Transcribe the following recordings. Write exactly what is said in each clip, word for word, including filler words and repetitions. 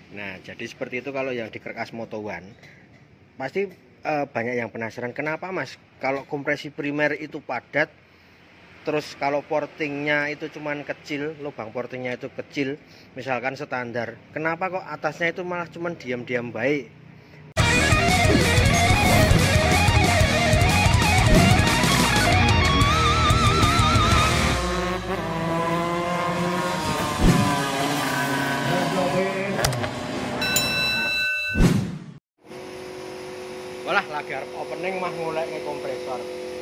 Nah, jadi seperti itu kalau yang di Kerkas Moto One. Pasti eh, banyak yang penasaran, kenapa Mas kalau kompresi primer itu padat, terus kalau portingnya itu cuman kecil, lubang portingnya itu kecil, misalkan standar, kenapa kok atasnya itu malah cuman diam-diam baik? Walah lagi opening mah mulai nge kompresor.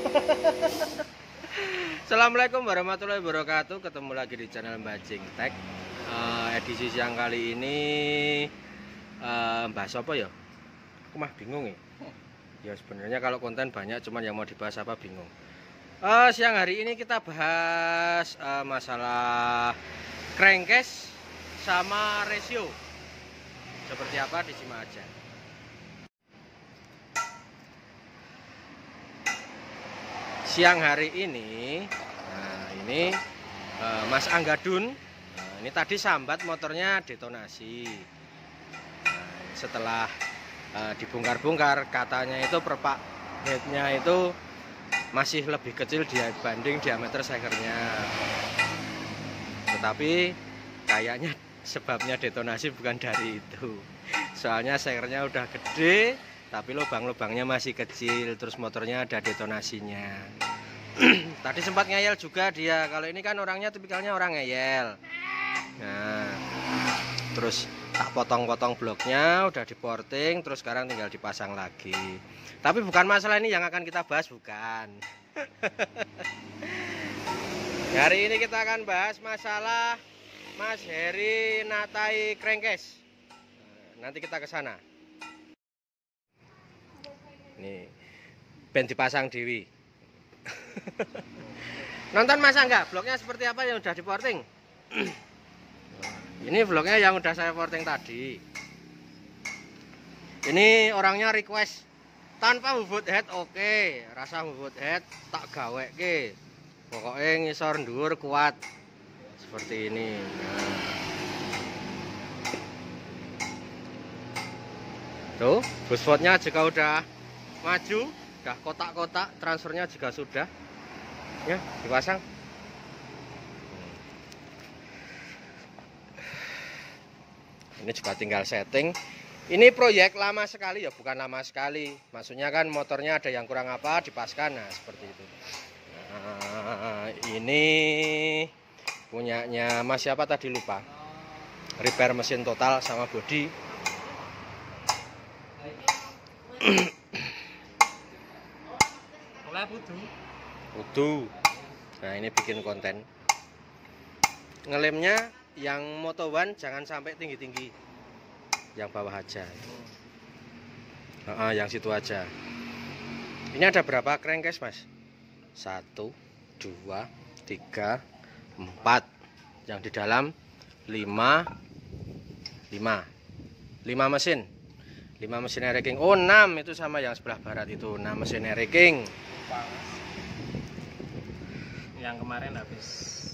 Assalamualaikum warahmatullahi wabarakatuh. Ketemu lagi di channel Mbajing Tech. uh, Edisi siang kali ini uh, bahas apa ya? Aku mah bingung ya. Ya sebenarnya kalau konten banyak, cuman yang mau dibahas apa bingung. uh, Siang hari ini kita bahas uh, masalah crankcase sama ratio. Seperti apa, disimak aja. Siang hari ini, nah ini uh, Mas Anggadun, nah, ini tadi sambat motornya detonasi. Nah, setelah uh, dibongkar-bongkar, katanya itu perpak headnya itu masih lebih kecil dibanding diameter sekernya. Tetapi kayaknya sebabnya detonasi bukan dari itu. Soalnya sekernya udah gede, tapi lubang-lubangnya masih kecil, terus motornya ada detonasinya. Tadi sempat ngeyel juga dia. Kalau ini kan orangnya tipikalnya orang ngeyel. Nah, terus tak potong-potong bloknya, udah diporting, terus sekarang tinggal dipasang lagi. Tapi bukan masalah ini yang akan kita bahas, bukan. Hari ini kita akan bahas masalah Mas Heri Natai crankcase. Nanti kita ke sana. Nih, ben dipasang dewi. Nonton masa enggak vlognya seperti apa yang udah diporting? Ini vlognya yang udah saya porting tadi. Ini orangnya request tanpa bobot head, oke, rasa bobot head tak gawe ke. Pokoknya ngisor dhuwur kuat seperti ini. Nah. Tuh, bushpotnya juga udah maju, udah kotak-kotak, transfernya juga sudah ya dipasang. Ini juga tinggal setting. Ini proyek lama sekali ya, bukan lama sekali, maksudnya kan motornya ada yang kurang apa dipaskan, nah seperti itu. Nah, ini punyanya Mas siapa tadi lupa, repair mesin total sama body. Utuh. Nah ini bikin konten. Ngelemnya yang Moto One jangan sampai tinggi-tinggi, yang bawah aja. Nah, yang situ aja. Ini ada berapa crankcase Mas? Satu, dua, tiga, empat. Yang di dalam lima, lima, lima mesin. lima mesin air king. Oh enam, itu sama yang sebelah barat itu, enam mesin air king. Yang kemarin habis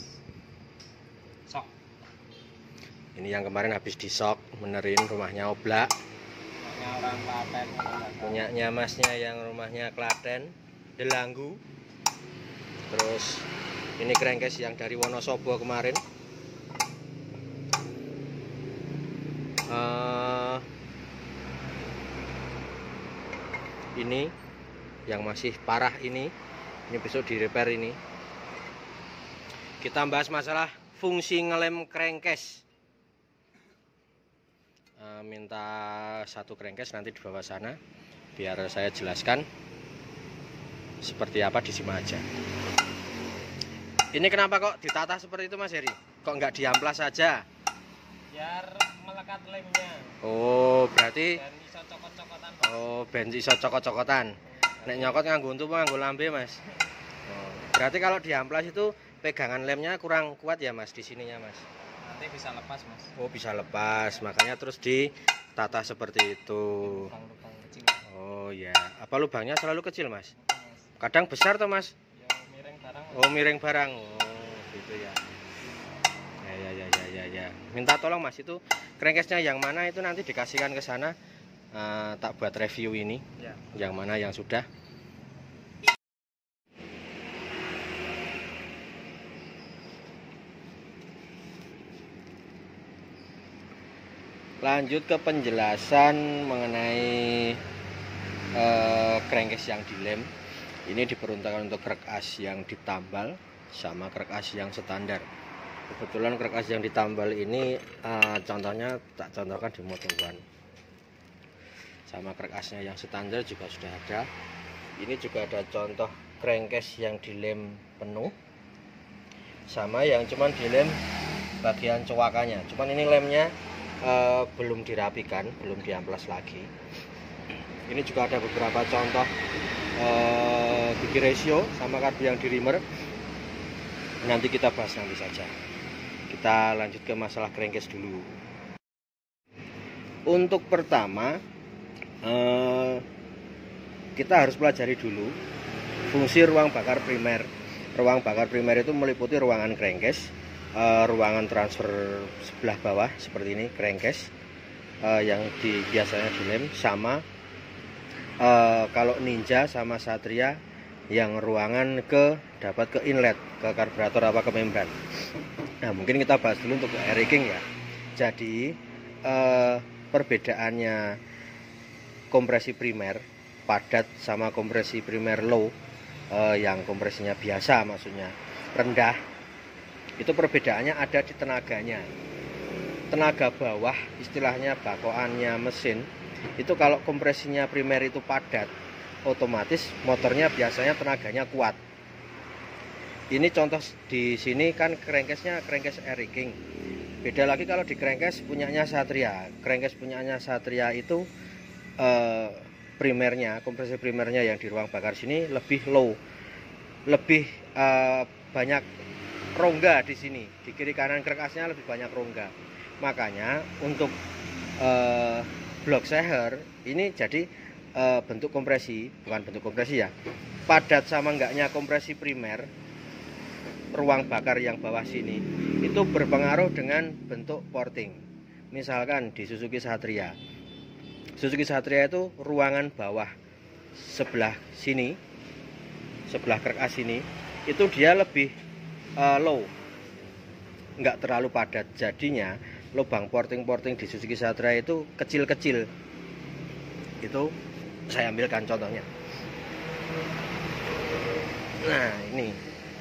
sok. Ini yang kemarin habis di sok, benerin rumahnya oblak. Punya orang Klaten. Punyanya Masnya yang rumahnya Klaten, Delanggu. Terus ini crankcase yang dari Wonosobo kemarin. Uh, ini yang masih parah ini. Ini besok di repair ini. Kita bahas masalah fungsi ngelem crankcase. E, minta satu crankcase nanti dibawa sana biar saya jelaskan seperti apa, disimak aja. Ini kenapa kok ditata seperti itu Mas Heri? Kok nggak diamplas saja? Biar melekat lemnya. Oh berarti Dan iso cokot-cokotan. Oh ben iso cokot-cokotan. Nek nyokot nganggo untu nganggo lambe Mas. Oh, berarti kalau diamplas itu pegangan lemnya kurang kuat ya Mas di sininya Mas. Nanti bisa lepas Mas. Oh bisa lepas, makanya terus ditata seperti itu. Lubang-lubang kecil. Oh ya, apa lubangnya selalu kecil Mas? Kadang besar toh Mas? Ya miring barang. Oh miring barang. Oh gitu ya. Ya ya ya ya ya. ya. minta tolong Mas, itu crankcase-nya yang mana itu nanti dikasihkan ke sana. Uh, tak buat review ini Ya. yang mana yang sudah. Lanjut ke penjelasan mengenai uh, crankcase yang dilem. Ini diperuntukkan untuk krek as yang ditambal sama krek as yang standar. Kebetulan krek as yang ditambal ini uh, contohnya tak contohkan di Moto One. Sama krek asnya yang standar juga sudah ada. Ini juga ada contoh crankcase yang dilem penuh, sama yang cuman dilem bagian cowakannya. Cuman ini lemnya uh, belum dirapikan, belum diamplas lagi. Ini juga ada beberapa contoh uh, gigi ratio sama karbu yang di rimmer. Nanti kita bahas nanti saja. Kita lanjut ke masalah crankcase dulu. Untuk pertama, Uh, kita harus pelajari dulu fungsi ruang bakar primer. Ruang bakar primer itu meliputi ruangan crankcase, uh, ruangan transfer sebelah bawah seperti ini crankcase uh, yang di, biasanya dilem, sama uh, kalau Ninja sama Satria yang ruangan ke dapat ke inlet, ke karburator apa ke membran. Nah, mungkin kita bahas dulu untuk air rigging ya. Jadi uh, perbedaannya kompresi primer padat sama kompresi primer low, eh, yang kompresinya biasa maksudnya rendah, itu perbedaannya ada di tenaganya. Tenaga bawah istilahnya bakoannya mesin itu kalau kompresinya primer itu padat, otomatis motornya biasanya tenaganya kuat. Ini contoh di sini kan crankcase-nya crankcase air rigging. Beda lagi kalau di crankcase punyanya Satria. Crankcase punyanya Satria itu Uh, primernya, kompresi primernya yang di ruang bakar sini lebih low, lebih uh, banyak rongga di sini, di kiri kanan krek asnya lebih banyak rongga. Makanya untuk uh, block seher ini jadi uh, bentuk kompresi, bukan bentuk kompresi ya, padat sama enggaknya kompresi primer ruang bakar yang bawah sini itu berpengaruh dengan bentuk porting. Misalkan di Suzuki Satria, Suzuki Satria itu ruangan bawah sebelah sini, sebelah krek as ini, itu dia lebih uh, low, nggak terlalu padat. Jadinya lubang porting-porting di Suzuki Satria itu kecil-kecil. Itu saya ambilkan contohnya. Nah, ini.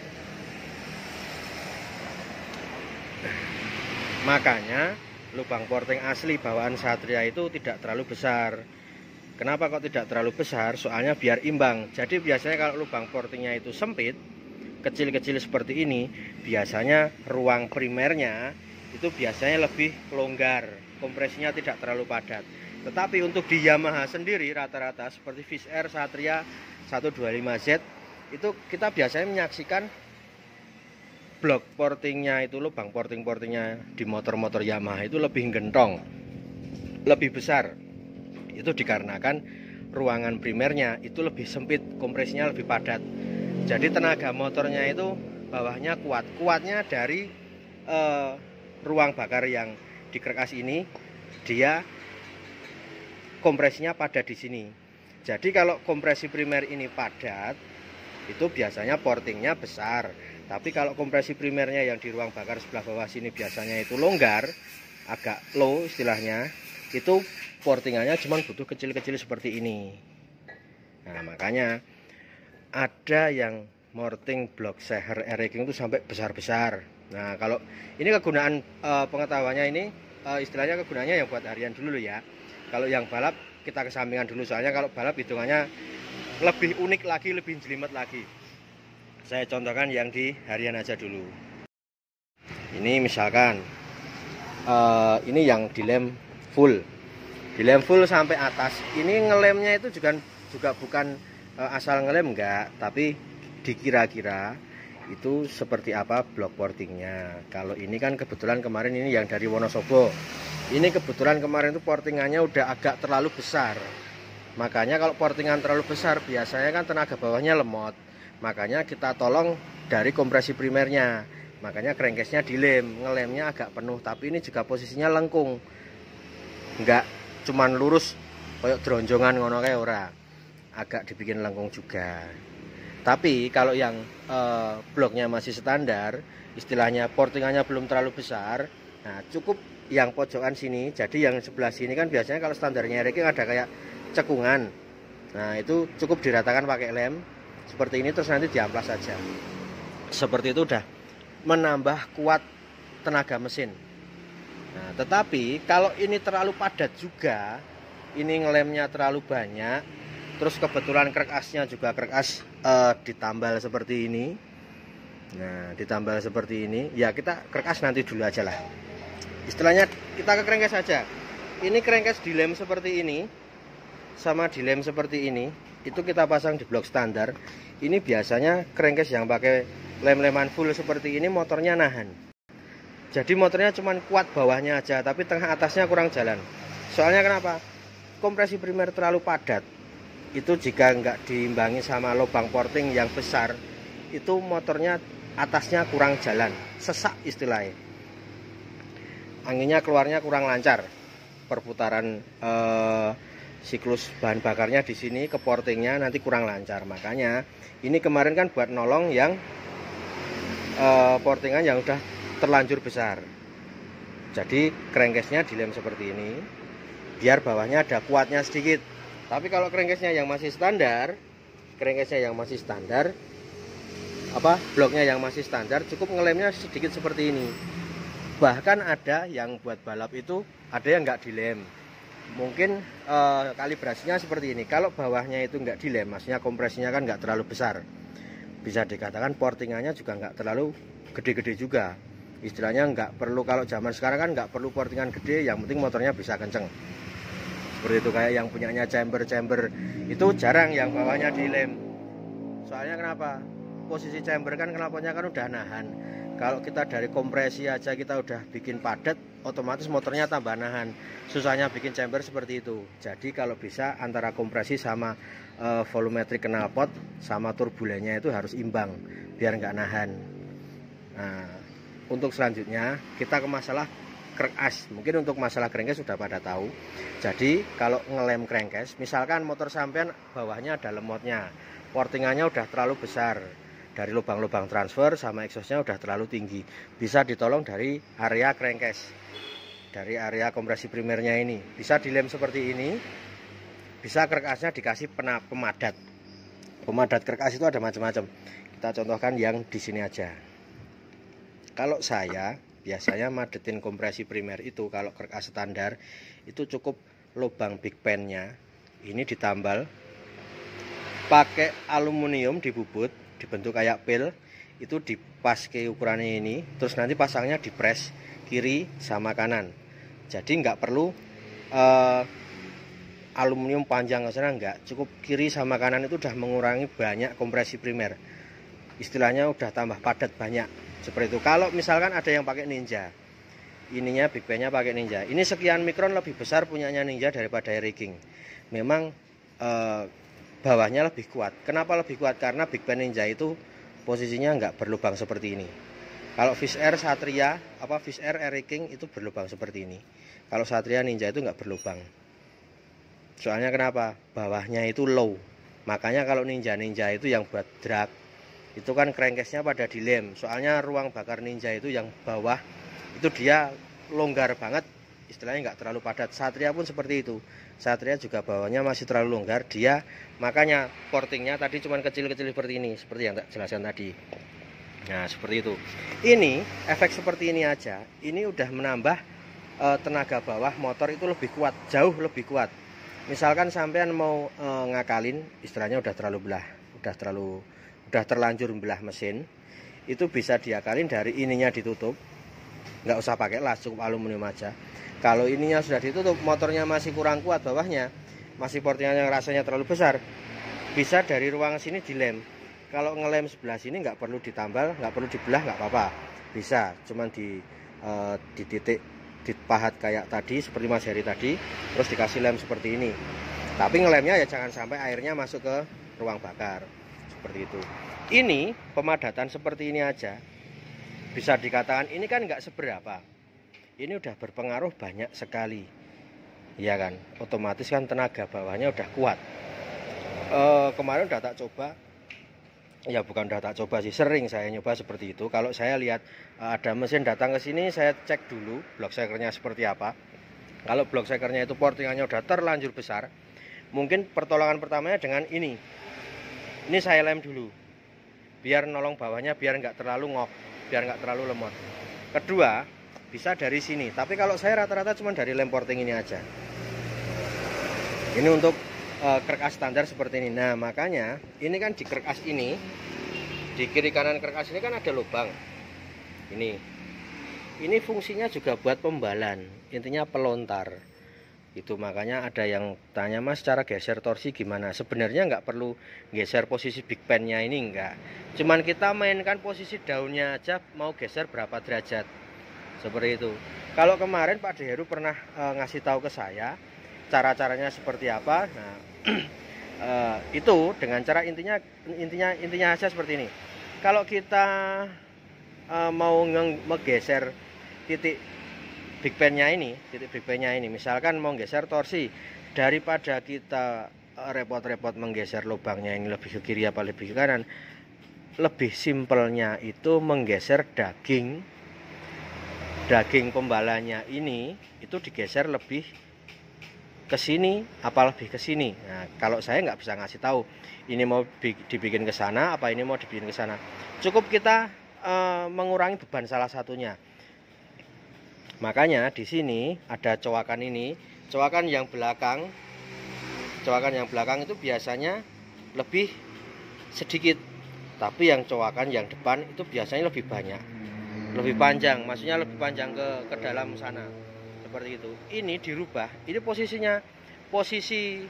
Makanya lubang porting asli bawaan Satria itu tidak terlalu besar. Kenapa kok tidak terlalu besar? Soalnya biar imbang. Jadi biasanya kalau lubang portingnya itu sempit, kecil-kecil seperti ini, biasanya ruang primernya itu biasanya lebih longgar, kompresinya tidak terlalu padat. Tetapi untuk di Yamaha sendiri rata-rata seperti Fish Air Satria seratus dua puluh lima Z itu kita biasanya menyaksikan blok portingnya itu, lubang porting-portingnya di motor-motor Yamaha itu lebih gentong, lebih besar. Itu dikarenakan ruangan primernya itu lebih sempit, kompresinya lebih padat. Jadi tenaga motornya itu bawahnya kuat. Kuatnya dari eh, ruang bakar yang di krek as ini, dia kompresinya padat di sini. Jadi kalau kompresi primer ini padat, itu biasanya portingnya besar. Tapi kalau kompresi primernya yang di ruang bakar sebelah bawah sini biasanya itu longgar, agak low istilahnya, itu portingannya cuma butuh kecil-kecil seperti ini. Nah, makanya ada yang morting block seher air rigging itu sampai besar-besar. Nah, kalau ini kegunaan e, pengetahuannya ini e, istilahnya kegunaannya yang buat harian dulu ya. Kalau yang balap kita kesampingan dulu, soalnya kalau balap hitungannya lebih unik lagi, lebih jelimet lagi. Saya contohkan yang di harian aja dulu. Ini misalkan uh, ini yang dilem full, dilem full sampai atas. Ini ngelemnya itu juga juga bukan uh, asal ngelem enggak, tapi dikira-kira itu seperti apa blok portingnya. Kalau ini kan kebetulan kemarin ini yang dari Wonosobo. Ini kebetulan kemarin itu portingannya udah agak terlalu besar. Makanya kalau portingan terlalu besar biasanya kan tenaga bawahnya lemot. Makanya kita tolong dari kompresi primernya. makanya crankcase-nya dilem, ngelemnya agak penuh, tapi ini juga posisinya lengkung, enggak cuman lurus kayak dronjongan ngono kae ora, agak dibikin lengkung juga. Tapi kalau yang eh, bloknya masih standar, istilahnya portingannya belum terlalu besar, nah cukup yang pojokan sini. Jadi yang sebelah sini kan biasanya kalau standarnya Riking ada kayak cekungan, nah itu cukup diratakan pakai lem seperti ini, terus nanti diamplas saja. Seperti itu udah menambah kuat tenaga mesin. Nah tetapi kalau ini terlalu padat juga, ini ngelemnya terlalu banyak, terus kebetulan krek asnya juga krek as uh, ditambal seperti ini. Nah ditambal seperti ini, ya kita krek as nanti dulu aja lah, istilahnya kita ke crankcase saja. Ini crankcase dilem seperti ini sama dilem seperti ini, itu kita pasang di blok standar. Ini biasanya crankcase yang pakai lem-leman full seperti ini motornya nahan, jadi motornya cuman kuat bawahnya aja, tapi tengah atasnya kurang jalan. Soalnya kenapa? Kompresi primer terlalu padat, itu jika nggak diimbangi sama lubang porting yang besar, itu motornya atasnya kurang jalan, sesak istilahnya, anginnya keluarnya kurang lancar, perputaran eh, siklus bahan bakarnya di sini ke portingnya nanti kurang lancar. Makanya ini kemarin kan buat nolong yang eh, portingan yang udah terlanjur besar, jadi crankcase-nya dilem seperti ini biar bawahnya ada kuatnya sedikit. Tapi kalau crankcase-nya yang masih standar, crankcase-nya yang masih standar, apa bloknya yang masih standar, cukup ngelemnya sedikit seperti ini. Bahkan ada yang buat balap itu ada yang nggak dilem, mungkin eh, kalibrasinya seperti ini. Kalau bawahnya itu nggak dilem, maksudnya kompresinya kan nggak terlalu besar, bisa dikatakan portingannya juga nggak terlalu gede-gede juga. Istilahnya nggak perlu, kalau zaman sekarang kan nggak perlu portingan gede, yang penting motornya bisa kenceng. Seperti itu, kayak yang punyanya chamber-chamber itu jarang yang bawahnya dilem. Soalnya kenapa? Posisi chamber kan knalpotnya kan udah nahan. Kalau kita dari kompresi aja kita udah bikin padat, otomatis motornya tambah nahan. Susahnya bikin chamber seperti itu. Jadi kalau bisa antara kompresi sama e, volumetrik knalpot sama turbulennya itu harus imbang biar nggak nahan. Nah, untuk selanjutnya kita ke masalah krek as. Mungkin untuk masalah crankcase sudah pada tahu. Jadi kalau ngelem crankcase, misalkan motor sampean bawahnya ada lemotnya, portingannya udah terlalu besar, dari lubang-lubang transfer sama exhaustnya udah terlalu tinggi, bisa ditolong dari area crankcase, dari area kompresi primernya ini bisa dilem seperti ini. Bisa krek asnya dikasih pemadat. Pemadat krek as itu ada macam-macam. Kita contohkan yang di sini aja. Kalau saya biasanya madetin kompresi primer itu, kalau krek as standar itu cukup lubang big pan-nya ini ditambal pakai aluminium dibubut, dibentuk kayak pil, itu dipas ke ukurannya ini, terus nanti pasangnya di press kiri sama kanan. Jadi nggak perlu uh, aluminium panjang ke sana, nggak, cukup kiri sama kanan itu udah mengurangi banyak kompresi primer. Istilahnya udah tambah padat banyak. Seperti itu. Kalau misalkan ada yang pakai Ninja, ininya big pan-nya pakai Ninja, ini sekian mikron lebih besar punyanya Ninja daripada Riking. Memang uh, bawahnya lebih kuat. Kenapa lebih kuat? Karena big pan Ninja itu posisinya nggak berlubang seperti ini. Kalau Fish Air Satria, apa Fish Air Air King itu berlubang seperti ini. Kalau Satria Ninja itu nggak berlubang. Soalnya kenapa? Bawahnya itu low. Makanya kalau Ninja Ninja itu yang buat drag, itu kan crankcase-nya pada dilem. Soalnya ruang bakar Ninja itu yang bawah itu dia longgar banget, istilahnya nggak terlalu padat. Satria pun seperti itu. Satria juga bawahnya masih terlalu longgar, dia makanya portingnya tadi cuman kecil-kecil seperti ini, seperti yang tak jelaskan tadi. Nah seperti itu. Ini efek seperti ini aja, ini udah menambah e, tenaga bawah motor itu lebih kuat, jauh lebih kuat. Misalkan sampean mau e, ngakalin, istilahnya udah terlalu belah, udah terlalu udah terlanjur belah mesin, itu bisa diakalin dari ininya ditutup, nggak usah pakai las, cukup aluminium aja. Kalau ininya sudah ditutup, motornya masih kurang kuat bawahnya, masih portingannya rasanya terlalu besar, bisa dari ruang sini dilem. Kalau ngelem sebelah sini nggak perlu ditambal, nggak perlu dibelah, nggak apa-apa, bisa cuman di e, di titik dipahat kayak tadi seperti Mas Heri tadi, terus dikasih lem seperti ini. Tapi ngelemnya ya jangan sampai airnya masuk ke ruang bakar seperti itu. Ini pemadatan seperti ini aja bisa dikatakan ini kan nggak seberapa. Ini udah berpengaruh banyak sekali, ya kan? Otomatis kan tenaga bawahnya udah kuat. E, kemarin udah tak coba, ya bukan udah tak coba sih, sering saya nyoba seperti itu. Kalau saya lihat ada mesin datang ke sini, saya cek dulu block shakernya seperti apa. Kalau block shakernya itu portingannya udah terlanjur besar, mungkin pertolongan pertamanya dengan ini. Ini saya lem dulu, biar nolong bawahnya, biar nggak terlalu ngok, biar nggak terlalu lemot. Kedua, bisa dari sini. Tapi kalau saya rata-rata cuma dari lem porting ini aja. Ini untuk uh, krek as standar seperti ini. Nah, makanya ini kan di krek as ini, di kiri kanan krek as ini kan ada lubang. Ini. Ini fungsinya juga buat pembalan, intinya pelontar. Itu makanya ada yang tanya, Mas, cara geser torsi gimana? Sebenarnya nggak perlu geser posisi big pan-nya ini, enggak. Cuman kita mainkan posisi daunnya aja, mau geser berapa derajat. Seperti itu. Kalau kemarin Pak Deheru pernah e, ngasih tahu ke saya cara-caranya seperti apa. Nah, e, itu dengan cara intinya intinya intinya aja seperti ini. Kalau kita e, mau ngegeser titik big pan-nya ini, titik big pan-nya ini, misalkan mau geser torsi, daripada kita repot-repot menggeser lubangnya yang lebih ke kiri apa lebih ke kanan, lebih simpelnya itu menggeser daging daging pembalanya ini itu digeser lebih ke sini apa lebih ke sini. Nah, kalau saya nggak bisa ngasih tahu ini mau dibikin ke sana apa ini mau dibikin ke sana. Cukup kita e, mengurangi beban salah satunya. Makanya di sini ada coakan ini, coakan yang belakang, coakan yang belakang itu biasanya lebih sedikit, tapi yang coakan yang depan itu biasanya lebih banyak, lebih panjang, maksudnya lebih panjang ke ke dalam sana, seperti itu. Ini dirubah, ini posisinya, posisi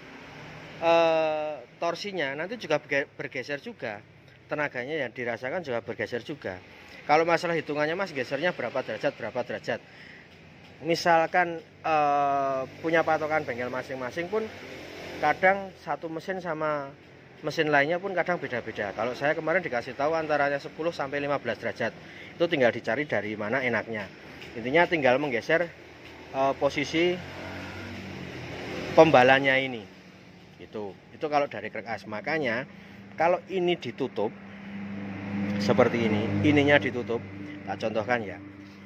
eh, torsinya nanti juga bergeser juga, tenaganya yang dirasakan juga bergeser juga. Kalau masalah hitungannya, Mas, gesernya berapa derajat, berapa derajat. Misalkan uh, punya patokan bengkel masing-masing pun kadang satu mesin sama mesin lainnya pun kadang beda-beda. Kalau saya kemarin dikasih tahu antaranya sepuluh sampai lima belas derajat. Itu tinggal dicari dari mana enaknya. Intinya tinggal menggeser uh, posisi pembalannya ini. Itu. Itu kalau dari krek as. Makanya kalau ini ditutup seperti ini, ininya ditutup. Tak contohkan ya.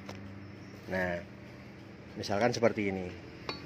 Nah, misalkan seperti ini.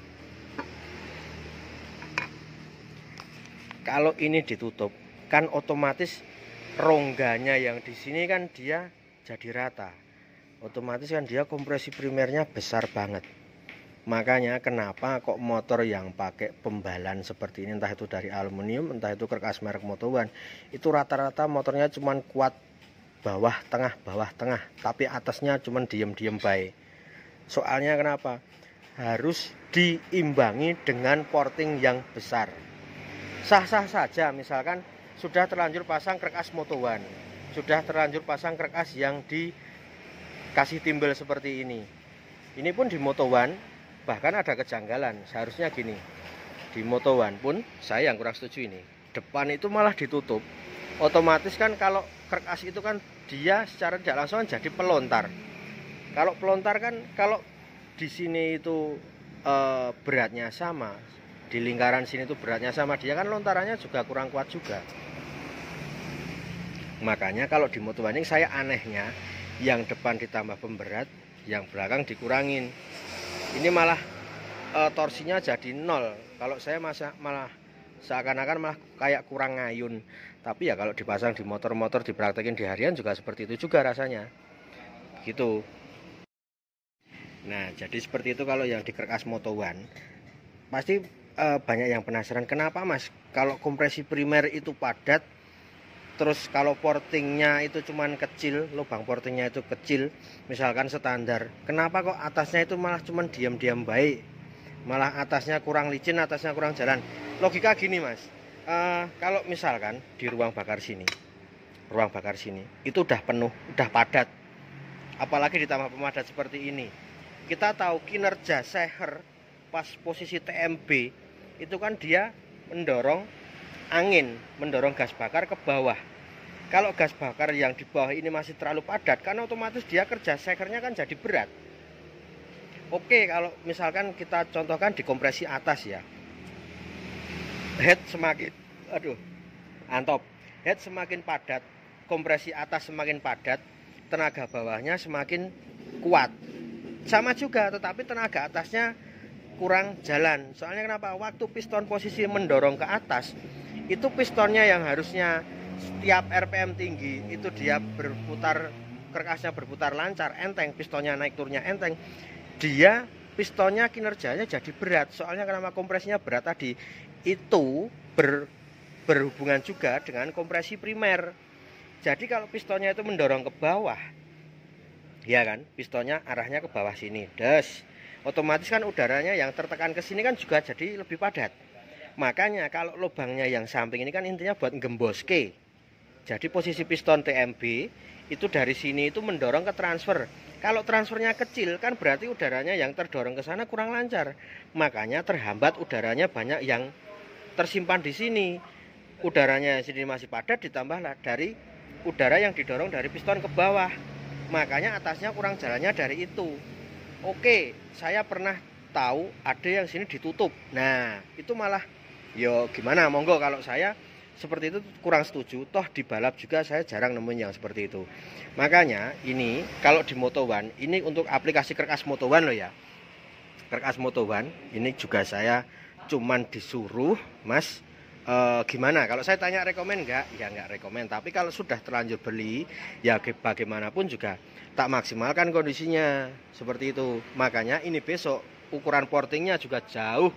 Kalau ini ditutup, kan otomatis rongganya yang di sini kan dia jadi rata. Otomatis kan dia kompresi primernya besar banget. Makanya kenapa kok motor yang pakai pembalan seperti ini, entah itu dari aluminium, entah itu krek as merek Moto One, itu rata-rata motornya cuman kuat bawah tengah, bawah tengah, tapi atasnya cuman diem-diem baik. Soalnya kenapa? Harus diimbangi dengan porting yang besar. Sah-sah saja misalkan sudah terlanjur pasang krek as Moto One, sudah terlanjur pasang krek as yang dikasih timbel seperti ini. Ini pun di Moto One bahkan ada kejanggalan. Seharusnya gini, di Moto One pun saya yang kurang setuju ini, depan itu malah ditutup. Otomatis kan kalau krek as itu kan dia secara tidak langsung jadi pelontar. Kalau pelontar kan, kalau di sini itu e, beratnya sama, di lingkaran sini itu beratnya sama, dia kan lontarannya juga kurang kuat juga. Makanya kalau di Moto One ini saya anehnya yang depan ditambah pemberat, yang belakang dikurangin. Ini malah e, torsinya jadi nol. Kalau saya masa, malah seakan-akan malah kayak kurang ngayun. Tapi ya kalau dipasang di motor-motor, dipraktekin di harian juga seperti itu juga rasanya. Gitu. Nah, jadi seperti itu kalau yang di krek as Moto One. Pasti e, banyak yang penasaran, kenapa, Mas, kalau kompresi primer itu padat, terus kalau portingnya itu cuman kecil, lubang portingnya itu kecil, misalkan standar, kenapa kok atasnya itu malah cuman diam-diam baik, malah atasnya kurang licin, atasnya kurang jalan? Logika gini, Mas, e, kalau misalkan di ruang bakar sini, ruang bakar sini itu udah penuh, udah padat, apalagi ditambah pemadat seperti ini. Kita tahu kinerja seher pas posisi T M B itu kan dia mendorong angin, mendorong gas bakar ke bawah. Kalau gas bakar yang di bawah ini masih terlalu padat, kan otomatis dia kerja sekernya kan jadi berat. Oke, kalau misalkan kita contohkan di kompresi atas ya, head semakin, aduh, antop, head semakin padat, kompresi atas semakin padat, tenaga bawahnya semakin kuat. Sama juga, tetapi tenaga atasnya kurang jalan. Soalnya kenapa? Waktu piston posisi mendorong ke atas, itu pistonnya yang harusnya setiap R P M tinggi itu dia berputar, kerkasnya berputar lancar, enteng, pistonnya naik turunnya enteng, dia pistonnya kinerjanya jadi berat. Soalnya kenapa? Kompresinya berat tadi. Itu ber, berhubungan juga dengan kompresi primer. Jadi kalau pistonnya itu mendorong ke bawah, ya kan, pistonnya arahnya ke bawah sini, des, otomatis kan udaranya yang tertekan ke sini kan juga jadi lebih padat. Makanya kalau lubangnya yang samping ini kan intinya buat ngemboske. Jadi posisi piston T M B itu dari sini itu mendorong ke transfer. Kalau transfernya kecil kan berarti udaranya yang terdorong ke sana kurang lancar. Makanya terhambat, udaranya banyak yang tersimpan di sini. Udaranya sini masih padat, ditambahlah dari udara yang didorong dari piston ke bawah. Makanya atasnya kurang jalannya dari itu. Oke, saya pernah tahu ada yang sini ditutup. Nah, itu malah yo gimana? Monggo, kalau saya seperti itu kurang setuju. Toh di balap juga saya jarang nemuin yang seperti itu. Makanya ini kalau di Moto One, ini untuk aplikasi kerkas Moto One loh ya. Kerkas Moto One ini juga saya cuman disuruh, Mas, e, gimana? Kalau saya tanya rekomen enggak? Ya enggak rekomen. Tapi kalau sudah terlanjur beli, ya bagaimanapun juga tak maksimalkan kondisinya seperti itu. Makanya ini besok ukuran portingnya juga jauh,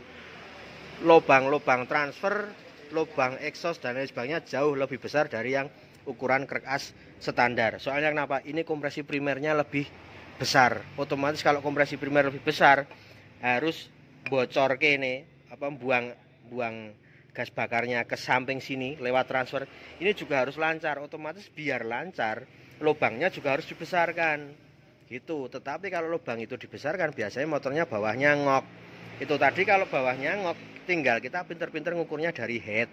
lubang-lubang transfer, lubang exhaust dan lain sebagainya jauh lebih besar dari yang ukuran kerkas standar. Soalnya kenapa? Ini kompresi primernya lebih besar. Otomatis kalau kompresi primer lebih besar, harus bocor ke ini, apa buang buang gas bakarnya ke samping sini lewat transfer. Ini juga harus lancar. Otomatis biar lancar, lubangnya juga harus dibesarkan. Gitu. Tetapi kalau lubang itu dibesarkan, biasanya motornya bawahnya ngok. Itu tadi kalau bawahnya ngok, tinggal kita pinter-pinter ngukurnya dari head.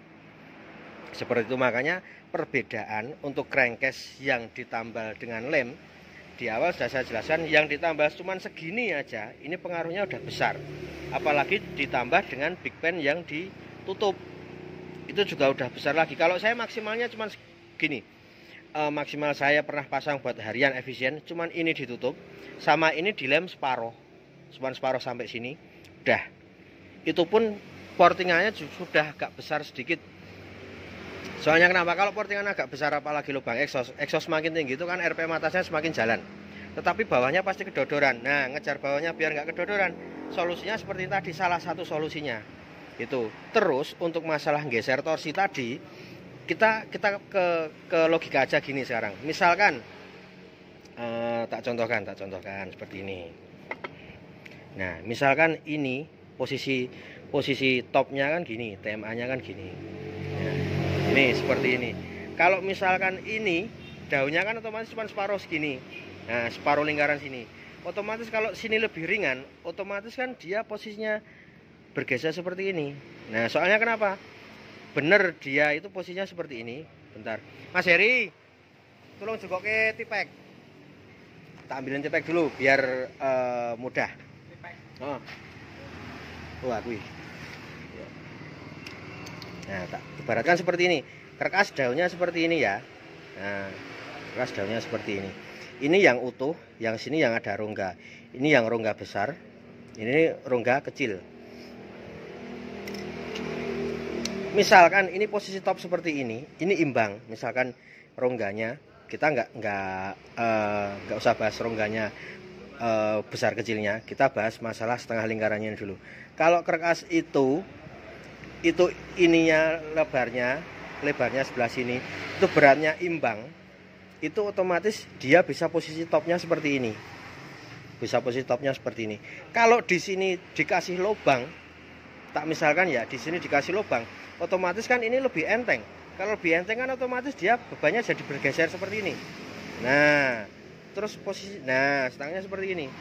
Seperti itu. Makanya perbedaan untuk crankcase yang ditambal dengan lem, di awal sudah saya jelaskan, yang ditambah cuma segini aja, ini pengaruhnya udah besar. Apalagi ditambah dengan big pan yang ditutup, itu juga udah besar lagi. Kalau saya maksimalnya cuma segini, e, maksimal saya pernah pasang buat harian efisien, cuman ini ditutup, sama ini dilem separoh, cuma separoh sampai sini, udah. Itu pun portingannya sudah agak besar sedikit. Soalnya kenapa? Kalau portingan agak besar, apalagi lubang exhaust, exhaust semakin tinggi itu kan R P M atasnya semakin jalan, tetapi bawahnya pasti kedodoran. Nah, ngejar bawahnya biar nggak kedodoran, solusinya seperti tadi, salah satu solusinya itu. Terus untuk masalah geser torsi tadi, kita kita ke ke logika aja gini sekarang. Misalkan eh, tak contohkan, tak contohkan seperti ini. Nah, misalkan ini posisi posisi topnya kan gini, T M A-nya kan gini. Nah, ini seperti ini. Kalau misalkan ini daunnya kan otomatis cuma separuh segini. Nah, separuh lingkaran sini. Otomatis kalau sini lebih ringan, otomatis kan dia posisinya bergeser seperti ini. Nah, soalnya kenapa? Bener dia itu posisinya seperti ini. Bentar, Mas Heri, tolong jogoke tipek. Tak ambilin tipek dulu biar uh, mudah. Oh, wah, kuih. Nah, tak ibaratkan seperti ini. Kerkas daunnya seperti ini ya. Nah, kerkas daunnya seperti ini. Ini yang utuh, yang sini yang ada rongga. Ini yang rongga besar, ini rongga kecil. Misalkan ini posisi top seperti ini, ini imbang. Misalkan rongganya, kita nggak nggak uh, nggak usah bahas rongganya uh, besar kecilnya. Kita bahas masalah setengah lingkarannya dulu. Kalau kerkas itu itu ininya lebarnya, lebarnya sebelah sini, itu beratnya imbang, itu otomatis dia bisa posisi topnya seperti ini, bisa posisi topnya seperti ini. Kalau di sini dikasih lubang, tak misalkan ya di sini dikasih lubang, otomatis kan ini lebih enteng. Kalau lebih enteng kan otomatis dia bebannya jadi bergeser seperti ini. Nah, terus posisi, nah stangnya seperti ini.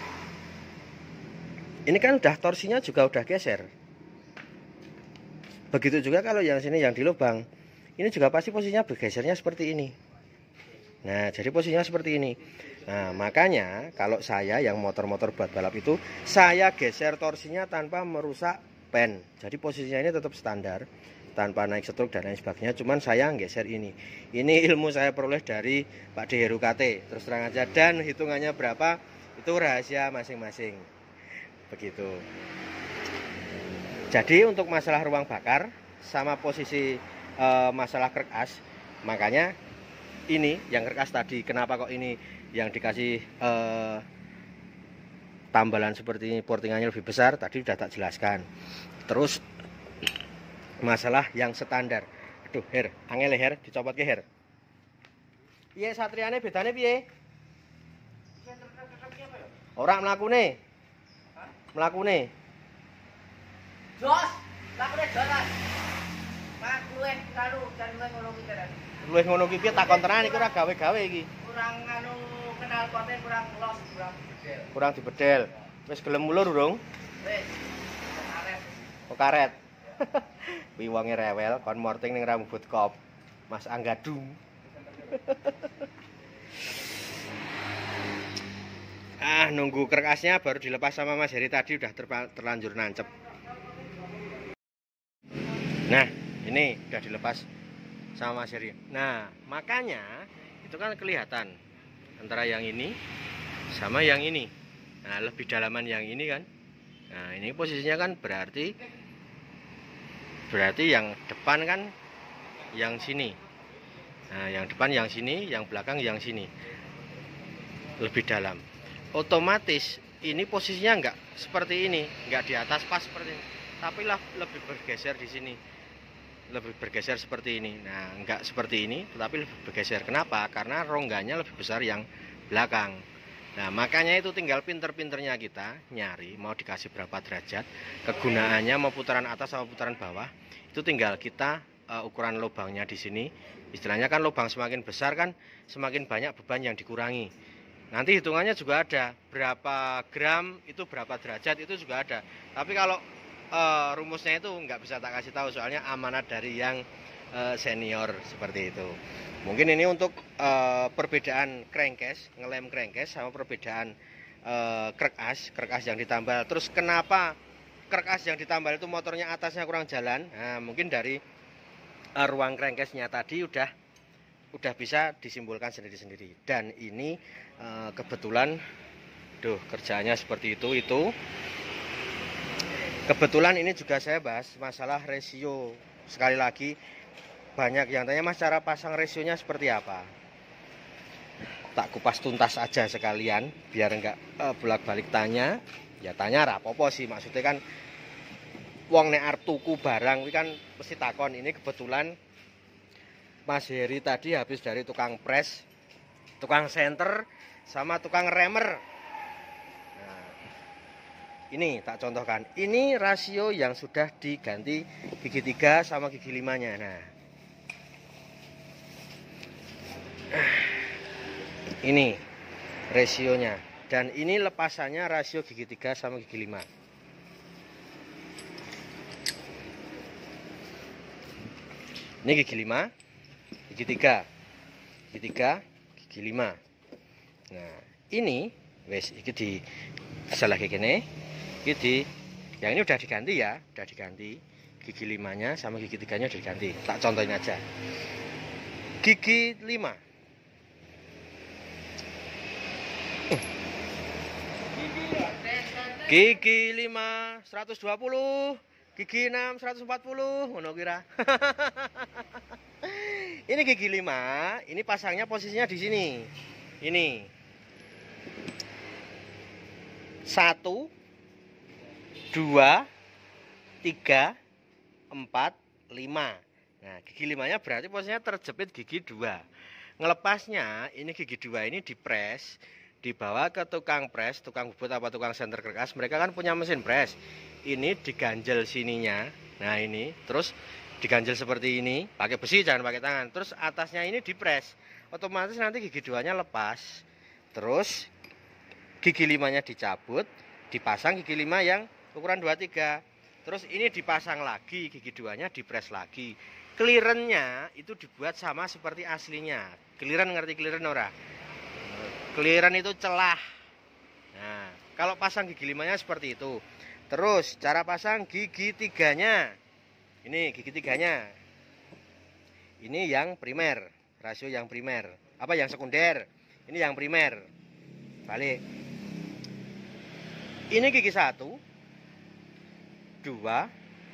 Ini kan udah torsinya juga udah geser. Begitu juga kalau yang sini yang di lubang, ini juga pasti posisinya bergesernya seperti ini. Nah, jadi posisinya seperti ini. Nah, makanya kalau saya yang motor-motor buat balap itu, saya geser torsinya tanpa merusak pen. Jadi posisinya ini tetap standar, tanpa naik stroke dan lain sebagainya. Cuman saya geser ini. Ini ilmu saya peroleh dari Pak D Heru K T. Terus terang aja, dan hitungannya berapa itu rahasia masing-masing. Begitu. Jadi untuk masalah ruang bakar sama posisi e, masalah krek as, makanya ini yang krek as tadi, kenapa kok ini yang dikasih e, tambalan seperti ini, portingannya lebih besar, tadi sudah tak jelaskan. Terus masalah yang standar. Aduh, Her, angel Her, dicopot ke Her. Piye satriane bedane piye? Ora mlakune. Mlakune. Jos, lakune jalan. Mak luwih kalu dan luwih ngono ki tenan. Luwih ngono ki piye takon tenan iki ora gawe-gawe iki. Kurang anu kenal pote kurang los, kurang bedel. Kurang dibedel. Wis gelem mulur urung? Wis. Karet. Oh karet. Kuwi wonge rewel kon morting ning rambut kop. Mas Anggadung. Ah, nunggu kerkasnya baru dilepas sama Mas Heri tadi udah terlanjur nancep. Nah, ini udah dilepas sama Mas Heri. Nah, makanya itu kan kelihatan antara yang ini sama yang ini. Nah, lebih dalaman yang ini kan. Nah, ini posisinya kan berarti berarti yang depan kan yang sini. Nah, yang depan yang sini, yang belakang yang sini. Lebih dalam. Otomatis ini posisinya enggak seperti ini, enggak di atas pas seperti ini, tapi lah lebih bergeser di sini. Lebih bergeser seperti ini. Nah, enggak seperti ini, tetapi lebih bergeser. Kenapa? Karena rongganya lebih besar yang belakang. Nah, makanya itu tinggal pinter-pinternya kita nyari mau dikasih berapa derajat, kegunaannya mau putaran atas atau putaran bawah. Itu tinggal kita uh, ukuran lubangnya di sini. Istilahnya kan lubang semakin besar kan semakin banyak beban yang dikurangi. Nanti hitungannya juga ada berapa gram itu berapa derajat itu juga ada. Tapi kalau Uh, rumusnya itu nggak bisa tak kasih tahu soalnya amanat dari yang uh, senior seperti itu. Mungkin ini untuk uh, perbedaan crankcase, ngelem crankcase sama perbedaan uh, krek as, krek as yang ditambal. Terus kenapa krek as yang ditambal itu motornya atasnya kurang jalan? Nah, mungkin dari uh, ruang crankcase-nya tadi udah udah bisa disimpulkan sendiri-sendiri. Dan ini uh, kebetulan, duh kerjaannya seperti itu itu. Kebetulan ini juga saya bahas masalah rasio. Sekali lagi banyak yang tanya, Mas, cara pasang rasionya seperti apa? Tak kupas tuntas aja sekalian biar enggak uh, bolak-balik tanya. Ya tanya rapopo sih, maksudnya kan wong nek arep tuku barang kuwi kan mesti takon. Ini kebetulan Mas Heri tadi habis dari tukang pres, tukang senter sama tukang remer. Ini tak contohkan, ini rasio yang sudah diganti gigi tiga sama gigi limanya. Nah, ini rasionya, dan ini lepasannya rasio gigi tiga sama gigi lima. Ini gigi lima, gigi tiga, gigi tiga, gigi lima. Nah, ini wes iki di salah gigi nih. Gigi yang ini udah diganti ya, udah diganti gigi limanya sama gigi tiganya udah diganti. Tak contohin aja. Gigi lima. Gigi lima seratus dua puluh, gigi enam seratus empat puluh, ngono kira. Ini gigi lima, ini pasangnya posisinya di sini. Ini satu dua, tiga, empat, lima. Nah, gigi limanya berarti posisinya terjepit gigi dua. Ngelepasnya, ini gigi dua ini dipres, dibawa ke tukang pres, tukang bubut apa tukang senter kerkas. Mereka kan punya mesin pres. Ini diganjel sininya. Nah, ini terus diganjel seperti ini, pakai besi jangan pakai tangan. Terus atasnya ini dipres. Otomatis nanti gigi duanya lepas. Terus gigi limanya dicabut, dipasang gigi lima yang ukuran dua puluh tiga. Terus ini dipasang lagi, gigi duanya dipres lagi. clearance-nya itu dibuat sama seperti aslinya. Clearance, ngerti clearance ora? Clearance itu celah. Nah, kalau pasang gigi limanya seperti itu. Terus cara pasang gigi tiganya. Ini gigi tiganya. Ini yang primer, rasio yang primer. Apa yang sekunder? Ini yang primer. Balik. Ini gigi satu, dua,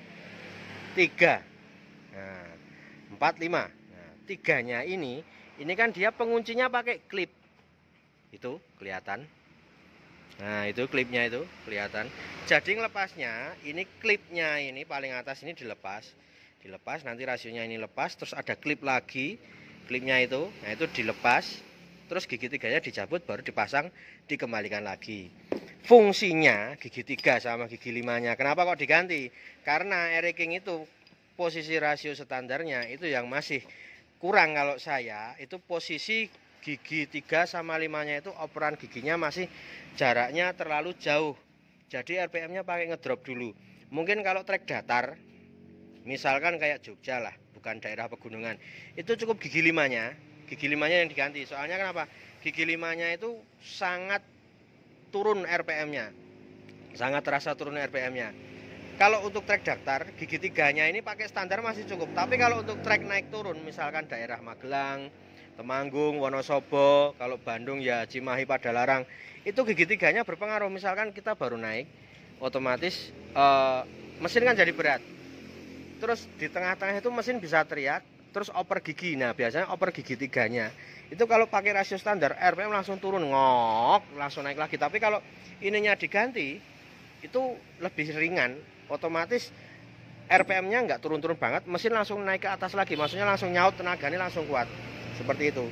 tiga, nah, empat, lima. Nah, tiganya ini, ini kan dia penguncinya pakai klip. Itu kelihatan. Nah, itu klipnya itu kelihatan. Jadi ngelepasnya, ini klipnya ini paling atas ini dilepas. Dilepas, nanti rasionya ini lepas, terus ada klip lagi. Klipnya itu, nah itu dilepas. Terus gigi tiganya dicabut, baru dipasang, dikembalikan lagi. Fungsinya gigi tiga sama gigi limanya. Kenapa kok diganti? Karena Eri-King itu posisi rasio standarnya itu yang masih kurang. Kalau saya itu posisi gigi tiga sama limanya itu operan giginya masih jaraknya terlalu jauh. Jadi R P M-nya pakai ngedrop dulu. Mungkin kalau trek datar, misalkan kayak Jogja lah, bukan daerah pegunungan, itu cukup gigi limanya. Gigi limanya yang diganti. Soalnya kenapa? Gigi limanya itu sangat turun R P M-nya, sangat terasa turun R P M-nya. Kalau untuk trek datar, gigi tiganya ini pakai standar masih cukup. Tapi kalau untuk trek naik turun, misalkan daerah Magelang, Temanggung, Wonosobo, kalau Bandung ya Cimahi, Padalarang, itu gigi tiganya berpengaruh. Misalkan kita baru naik, otomatis uh, mesin kan jadi berat. Terus di tengah-tengah itu mesin bisa teriak, terus oper gigi. Nah biasanya oper gigi tiganya itu kalau pakai rasio standar R P M langsung turun, ngok, langsung naik lagi. Tapi kalau ininya diganti itu lebih ringan, otomatis R P M-nya nggak turun-turun banget, mesin langsung naik ke atas lagi, maksudnya langsung nyaut, tenaganya langsung kuat, seperti itu.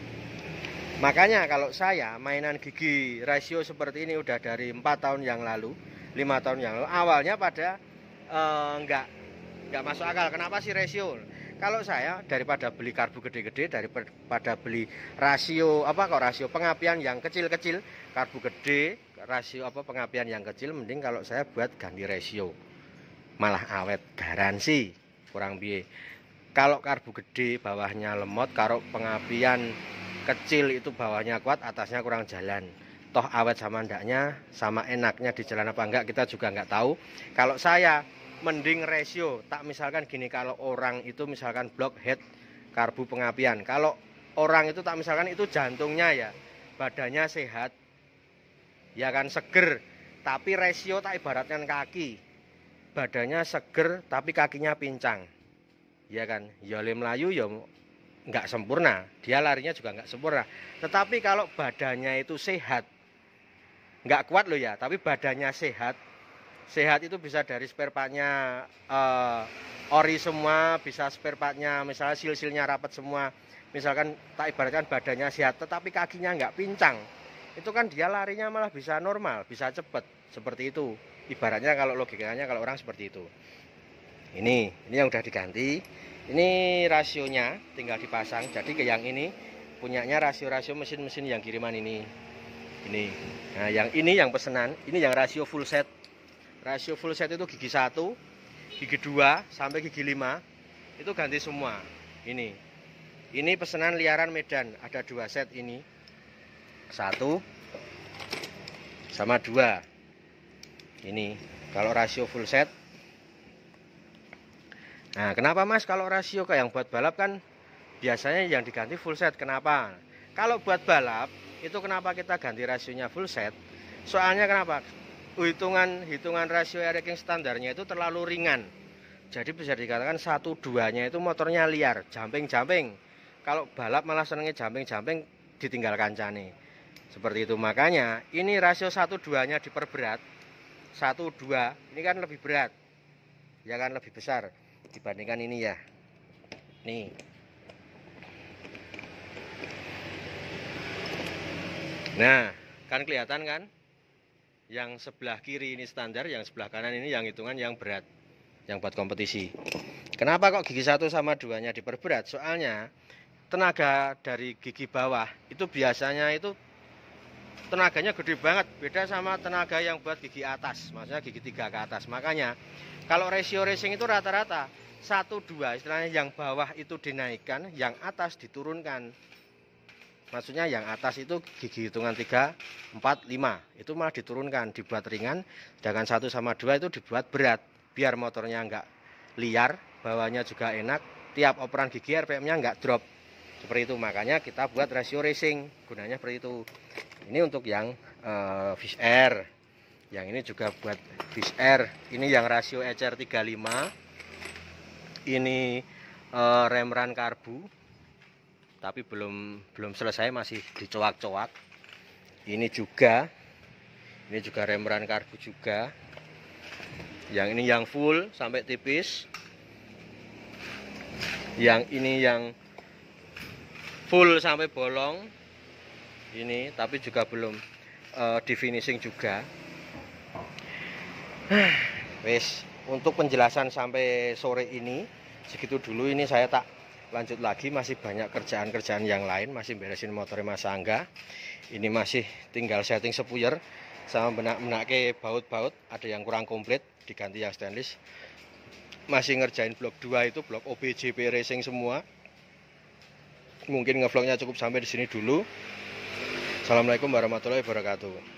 Makanya kalau saya mainan gigi rasio seperti ini udah dari empat tahun yang lalu, lima tahun yang lalu. Awalnya pada eh, nggak nggak masuk akal. Kenapa sih rasio? Kalau saya daripada beli karbu gede-gede, daripada beli rasio apa kok rasio pengapian yang kecil-kecil, karbu gede, rasio apa pengapian yang kecil, mending kalau saya buat ganti rasio. Malah awet, garansi kurang biaya. Kalau karbu gede bawahnya lemot, kalau pengapian kecil itu bawahnya kuat, atasnya kurang jalan. Toh awet sama ndaknya, sama enaknya di jalan apa enggak kita juga enggak tahu. Kalau saya mending rasio, tak misalkan gini, kalau orang itu misalkan blockhead karbu pengapian, kalau orang itu tak misalkan itu jantungnya ya, badannya sehat, ya kan seger, tapi rasio tak ibaratkan kaki, badannya seger tapi kakinya pincang, ya kan, ya le melayu ya nggak sempurna, dia larinya juga nggak sempurna. Tetapi kalau badannya itu sehat, nggak kuat loh ya, tapi badannya sehat, sehat itu bisa dari spare partnya uh, ori semua, bisa spare partnya misalnya sil-silnya rapat semua, misalkan tak ibaratkan badannya sehat tetapi kakinya nggak pincang, itu kan dia larinya malah bisa normal, bisa cepet, seperti itu ibaratnya. Kalau logikanya kalau orang seperti itu. Ini ini yang udah diganti, ini rasionya tinggal dipasang. Jadi ke yang ini punyanya rasio-rasio mesin-mesin yang kiriman ini ini nah yang ini yang pesanan, ini yang rasio full set. Rasio full set itu gigi satu, gigi dua sampai gigi lima itu ganti semua. Ini ini pesanan liaran Medan, ada dua set ini, satu sama dua. Ini kalau rasio full set. Nah kenapa mas kalau rasio kayak yang buat balap kan biasanya yang diganti full set? Kenapa? Kalau buat balap itu kenapa kita ganti rasionya full set? Soalnya kenapa? Hitungan hitungan rasio Eri-King standarnya itu terlalu ringan. Jadi bisa dikatakan satu duanya itu motornya liar, jumping-jumping. Kalau balap malah senengnya jumping-jumping, ditinggal kancane. Seperti itu. Makanya ini rasio satu duanya diperberat. Satu dua ini kan lebih berat, ya kan, lebih besar dibandingkan ini ya. Nih. Nah, kan kelihatan kan? Yang sebelah kiri ini standar, yang sebelah kanan ini yang hitungan yang berat, yang buat kompetisi. Kenapa kok gigi satu sama duanya diperberat? Soalnya tenaga dari gigi bawah itu biasanya itu tenaganya gede banget, beda sama tenaga yang buat gigi atas, maksudnya gigi tiga ke atas. Makanya kalau rasio racing itu rata-rata satu dua, istilahnya yang bawah itu dinaikkan, yang atas diturunkan. Maksudnya yang atas itu gigi hitungan tiga, empat, lima, itu malah diturunkan, dibuat ringan. Sedangkan satu sama dua itu dibuat berat, biar motornya enggak liar, bawahnya juga enak, tiap operan gigi R P M-nya enggak drop. Seperti itu, makanya kita buat rasio racing, gunanya seperti itu. Ini untuk yang uh, Fish Air, yang ini juga buat Fish Air. Ini yang rasio E C R tiga puluh lima. Ini uh, rem ran karbu, tapi belum belum selesai, masih dicoak-coak. Ini juga, ini juga rem ran karbu juga. Yang ini yang full sampai tipis. Yang ini yang full sampai bolong. Ini tapi juga belum uh, di finishing juga. Wes, untuk penjelasan sampai sore ini segitu dulu. Ini saya tak lanjut lagi, masih banyak kerjaan-kerjaan yang lain, masih beresin motornya Mas Angga. Ini masih tinggal setting sepuyer sama benak-benak ke baut-baut, ada yang kurang komplit, diganti yang stainless. Masih ngerjain blok dua itu, blok O B J P Racing semua. Mungkin ngevlognya cukup sampai di sini dulu. Assalamualaikum warahmatullahi wabarakatuh.